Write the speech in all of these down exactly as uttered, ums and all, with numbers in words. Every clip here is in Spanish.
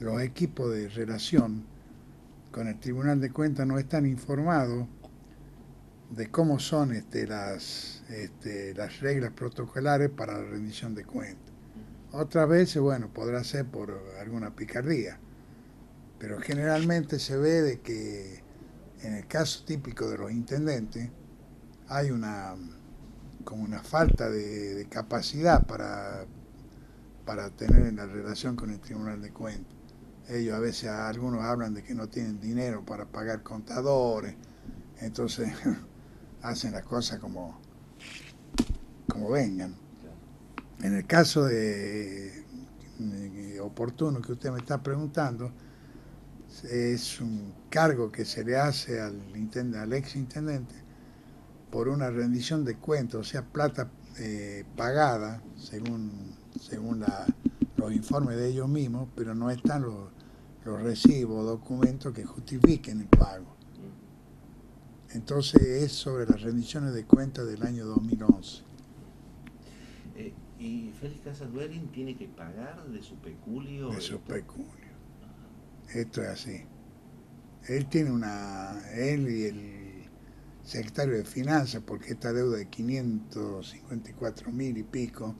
los equipos de relación con el Tribunal de Cuentas no están informados de cómo son este, las, este, las reglas protocolares para la rendición de cuentas. Otras veces, bueno, podrá ser por alguna picardía, pero generalmente se ve de que en el caso típico de los intendentes hay una como una falta de, de capacidad para, para tener la relación con el Tribunal de Cuentas. Ellos a veces, algunos hablan de que no tienen dinero para pagar contadores, entonces hacen las cosas como, como vengan. En el caso de, de oportuno que usted me está preguntando, es un cargo que se le hace al, al ex intendente por una rendición de cuentas, o sea, plata eh, pagada según, según la, los informes de ellos mismos, pero no están los, los recibos o documentos que justifiquen el pago. Entonces es sobre las rendiciones de cuentas del año dos mil once. Eh, ¿Y Félix Casas Duerin tiene que pagar de su peculio? De esto? su peculio. Esto es así. Él tiene una... Él y el secretario de Finanzas, porque esta deuda de quinientos cincuenta y cuatro mil y pico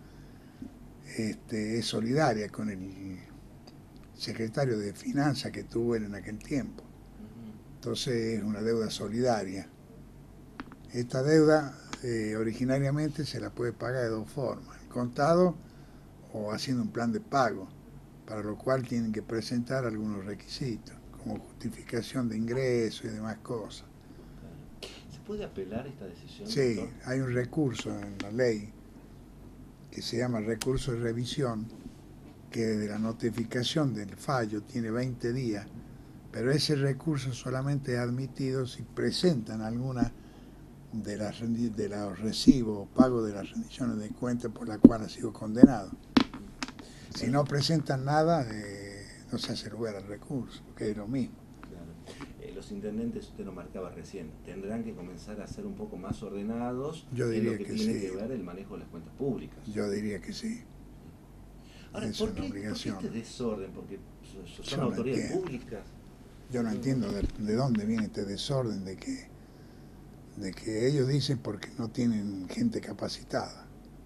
este, es solidaria con el secretario de Finanzas que tuvo él en aquel tiempo. Entonces es una deuda solidaria. Esta deuda eh, originariamente se la puede pagar de dos formas, el contado o haciendo un plan de pago, para lo cual tienen que presentar algunos requisitos, como justificación de ingresos y demás cosas. ¿Se puede apelar esta decisión? Sí, doctor? hay un recurso en la ley que se llama recurso de revisión, que desde la notificación del fallo tiene veinte días, pero ese recurso solamente es admitido si presentan alguna de, las, de los recibos o pagos de las rendiciones de cuentas por la cual ha sido condenado. Si no presentan nada, eh, no se hace lugar al recurso, que es lo mismo. Claro. Eh, los intendentes, usted lo marcaba recién, tendrán que comenzar a ser un poco más ordenados Yo en diría lo que, que tiene sí. que ver el manejo de las cuentas públicas. Yo diría que sí. Ahora, es ¿por una qué, obligación. ¿por qué este desorden? Porque son Yo no autoridades entiendo. públicas. Yo no entiendo de, de dónde viene este desorden de que, de que ellos dicen porque no tienen gente capacitada.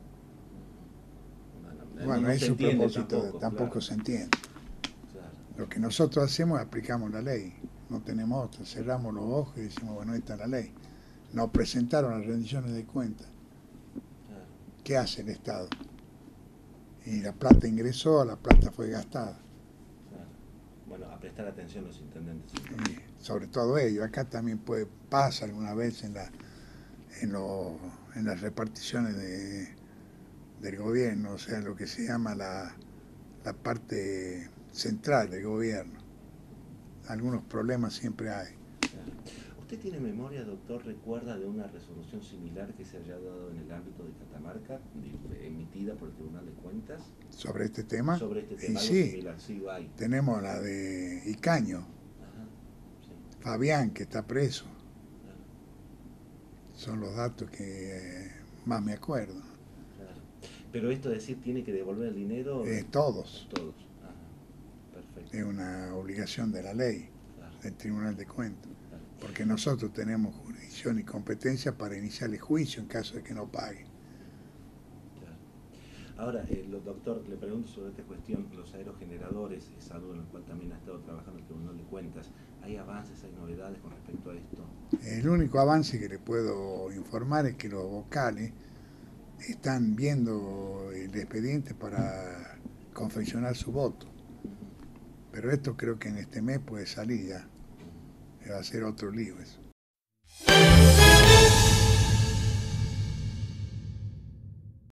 Bueno, Bueno, no es se su entiende propósito, tampoco, tampoco claro. se entiende. Claro. Lo que nosotros hacemos es aplicamos la ley, no tenemos otra, cerramos los ojos y decimos, bueno, esta es la ley. Nos presentaron las rendiciones de cuentas. Claro. ¿Qué hace el Estado? Y la plata ingresó, la plata fue gastada. Claro. Bueno, a prestar atención los intendentes. Y sobre todo ellos, acá también puede pasa alguna vez en, la, en, lo, en las reparticiones de, del gobierno, o sea, lo que se llama la, la parte central del gobierno. Algunos problemas siempre hay. Claro. ¿Usted tiene memoria, doctor, recuerda de una resolución similar que se haya dado en el ámbito de Catamarca, emitida por el Tribunal de Cuentas? ¿Sobre este tema? Sobre este tema, y algo sí, similar, sí, hay. Tenemos la de Icaño, Ajá, sí. Fabián, que está preso. Claro. Son los datos que eh, más me acuerdo. Claro. Pero esto es decir, ¿tiene que devolver el dinero? Eh, todos. Todos. Ajá. Perfecto. Es una obligación de la ley, Claro. del Tribunal de Cuentas. Claro. Porque nosotros tenemos jurisdicción y competencia para iniciar el juicio en caso de que no pague. Claro. Ahora, eh, doctor, le pregunto sobre esta cuestión, los aerogeneradores, es algo en lo cual también ha estado trabajando el Tribunal de Cuentas. ¿Hay avances, hay novedades con respecto a esto? El único avance que le puedo informar es que los vocales están viendo el expediente para confeccionar su voto. Pero esto creo que en este mes puede salir ya. Va a ser otro lío eso.